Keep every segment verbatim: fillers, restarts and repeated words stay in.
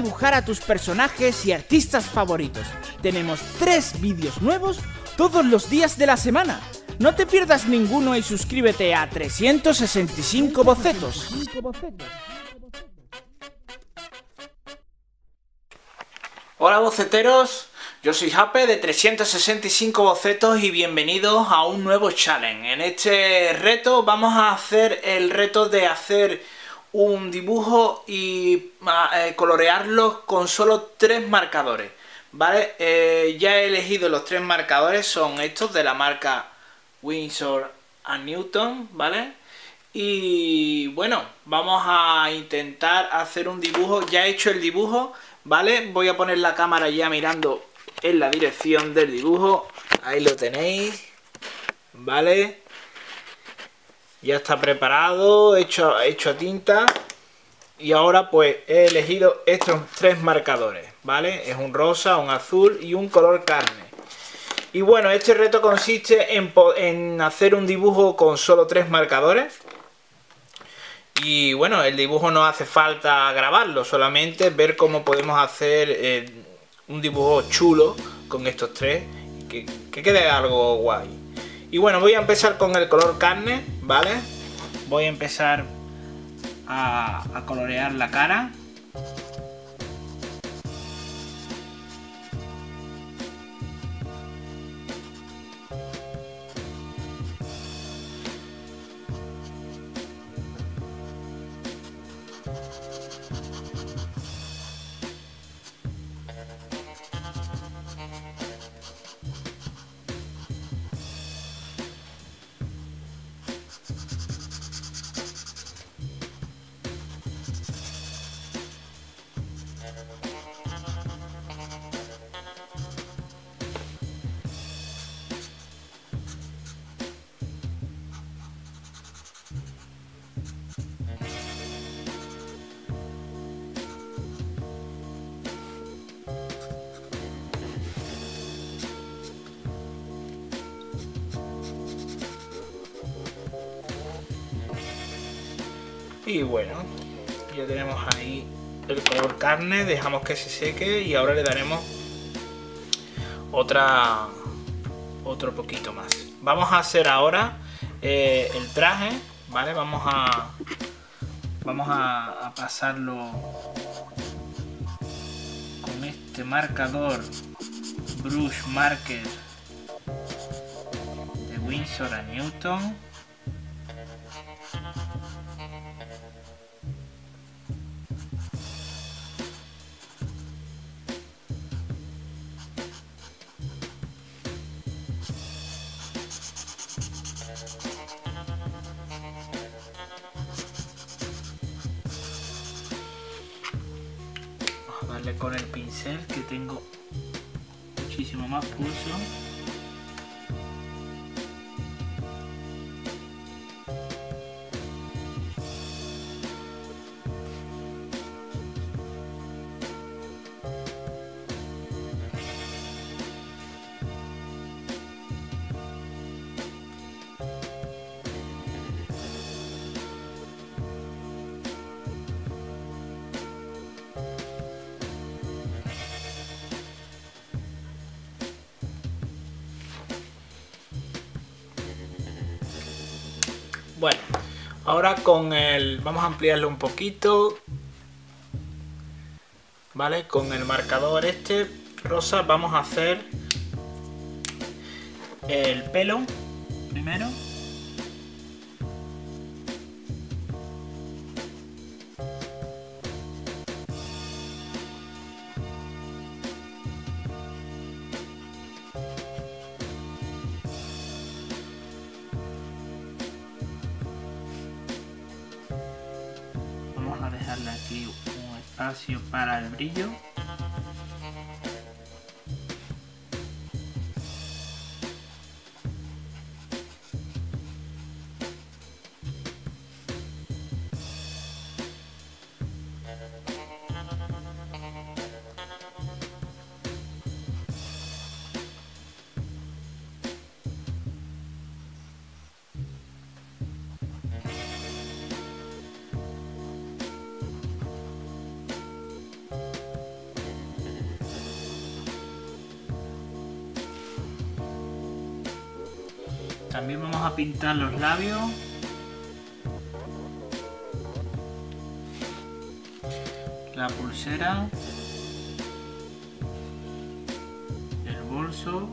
dibujar a tus personajes y artistas favoritos. Tenemos tres vídeos nuevos todos los días de la semana. No te pierdas ninguno y suscríbete a trescientos sesenta y cinco bocetos. Hola boceteros, yo soy Jape de trescientos sesenta y cinco bocetos y bienvenidos a un nuevo challenge. En este reto vamos a hacer el reto de hacer un dibujo y eh, colorearlo con solo tres marcadores, ¿vale? Eh, ya he elegido los tres marcadores, son estos de la marca Winsor and Newton, ¿vale? Y bueno, vamos a intentar hacer un dibujo. Ya he hecho el dibujo, ¿vale? Voy a poner la cámara ya mirando en la dirección del dibujo. Ahí lo tenéis, ¿vale? Ya está preparado, hecho, hecho a tinta. Y ahora pues he elegido estos tres marcadores, ¿vale? Es un rosa, un azul y un color carne. Y bueno, este reto consiste en, en hacer un dibujo con solo tres marcadores. Y bueno, el dibujo no hace falta grabarlo, solamente ver cómo podemos hacer eh, un dibujo chulo con estos tres, que, que quede algo guay. Y bueno, voy a empezar con el color carne, ¿vale? Voy a empezar a, a colorear la cara. Y bueno, ya tenemos ahí el color carne, dejamos que se seque y ahora le daremos otra otro poquito más. Vamos a hacer ahora eh, el traje, ¿vale? Vamos a vamos a, a pasarlo con este marcador Brush Marker de Winsor and Newton. Darle con el pincel, que tengo muchísimo más pulso. Bueno, ahora con el... vamos a ampliarlo un poquito, ¿vale? Con el marcador este rosa vamos a hacer el pelo primero. Vamos a dejarle aquí un espacio para el brillo. También vamos a pintar los labios. La pulsera. El bolso.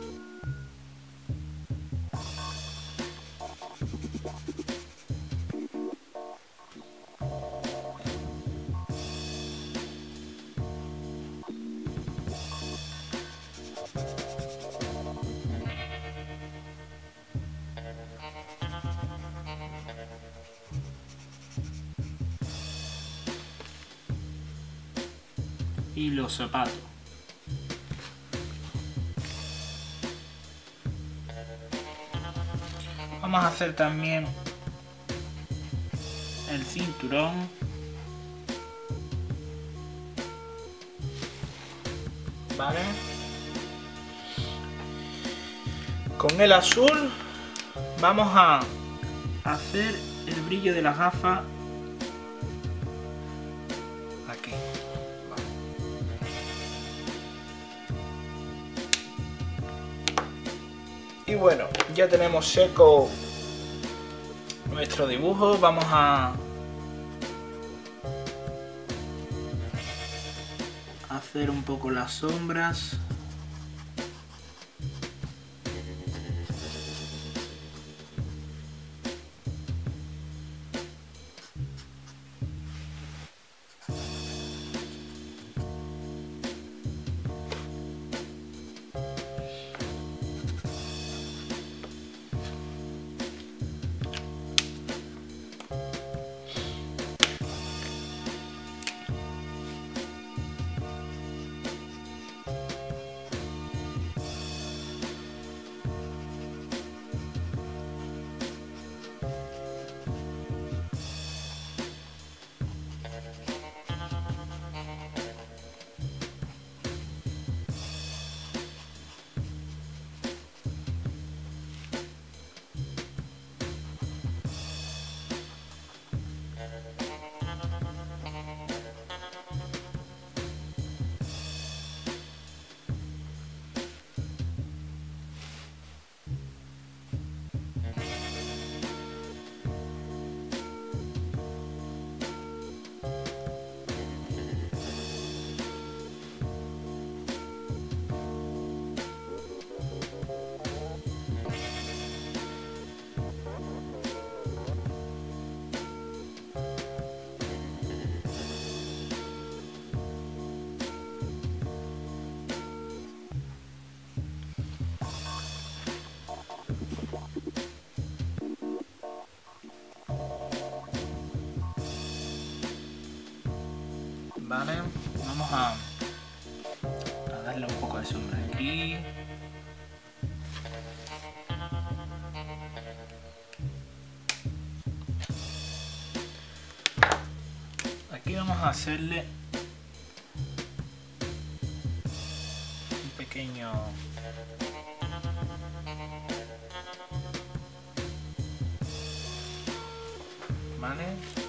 Y los zapatos. Vamos a hacer también el cinturón. Vale. Con el azul vamos a hacer el brillo de las gafas aquí. Y bueno, ya tenemos seco nuestro dibujo. Vamos a hacer un poco las sombras. Vale, vamos a, a darle un poco de sombra aquí. Aquí vamos a hacerle un pequeño vale.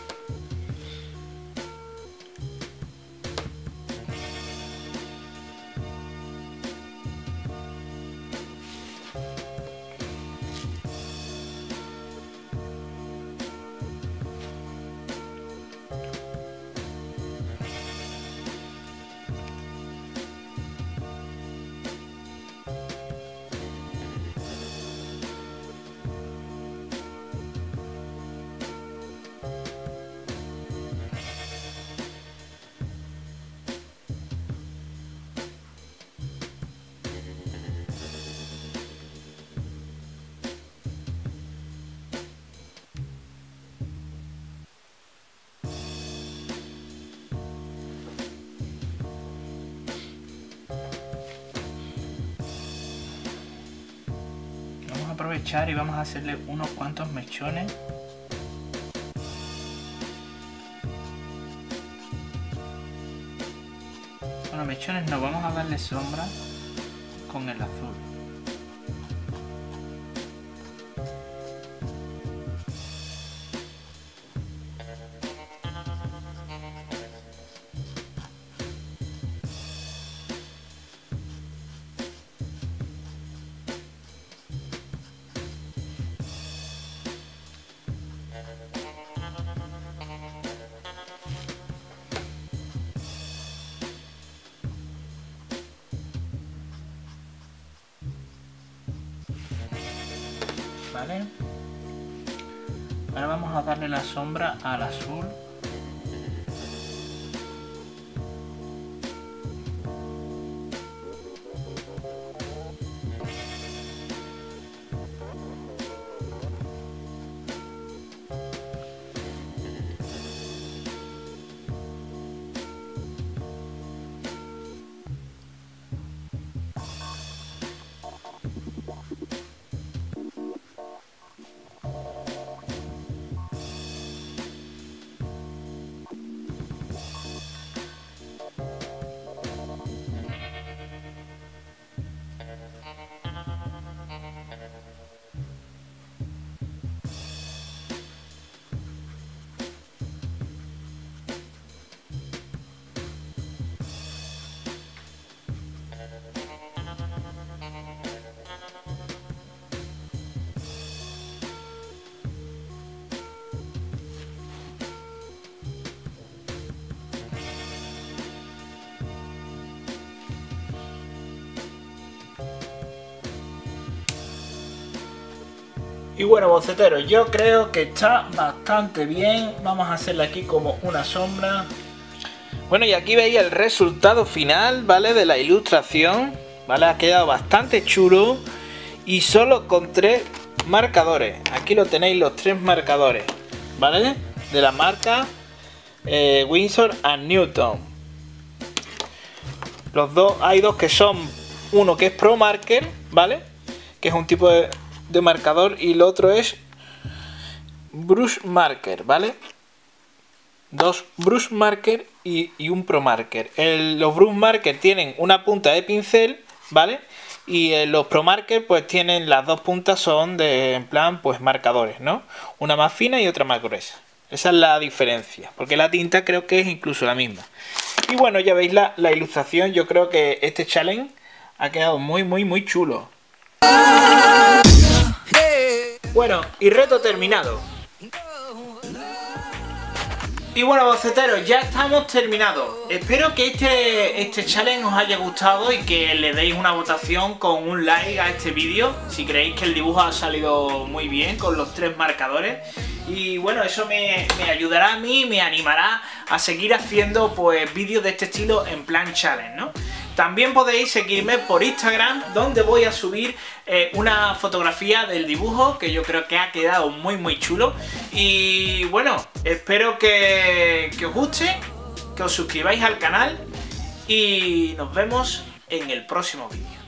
Aprovechar y vamos a hacerle unos cuantos mechones. Bueno, mechones no, vamos a darle sombra con el azul. ¿vale? Ahora vamos a darle la sombra al azul. Y bueno, boceteros, yo creo que está bastante bien. Vamos a hacerle aquí como una sombra. Bueno, y aquí veis el resultado final, ¿vale? De la ilustración, ¿vale? Ha quedado bastante chulo. Y solo con tres marcadores. Aquí lo tenéis, los tres marcadores, ¿vale? De la marca eh, Winsor and Newton. Los dos, hay dos que son, uno que es Pro Marker, ¿vale? Que es un tipo de, de marcador, y el otro es Brush Marker, ¿vale? Dos Brush Marker y, y un Pro Marker. El, los Brush Marker tienen una punta de pincel, ¿vale? Y eh, los Pro Marker pues tienen las dos puntas, son de, en plan, pues marcadores, ¿no? Una más fina y otra más gruesa. Esa es la diferencia, porque la tinta creo que es incluso la misma. Y bueno, ya veis la, la ilustración. Yo creo que este challenge ha quedado muy, muy, muy chulo. Bueno, y reto terminado. Y bueno, boceteros, ya estamos terminados. Espero que este, este challenge os haya gustado y que le deis una votación con un like a este vídeo si creéis que el dibujo ha salido muy bien con los tres marcadores. Y bueno, eso me, me ayudará a mí, me animará a seguir haciendo pues vídeos de este estilo en plan challenge, ¿no? También podéis seguirme por Instagram, donde voy a subir eh, una fotografía del dibujo que yo creo que ha quedado muy muy chulo. Y bueno, espero que, que os guste, que os suscribáis al canal y nos vemos en el próximo vídeo.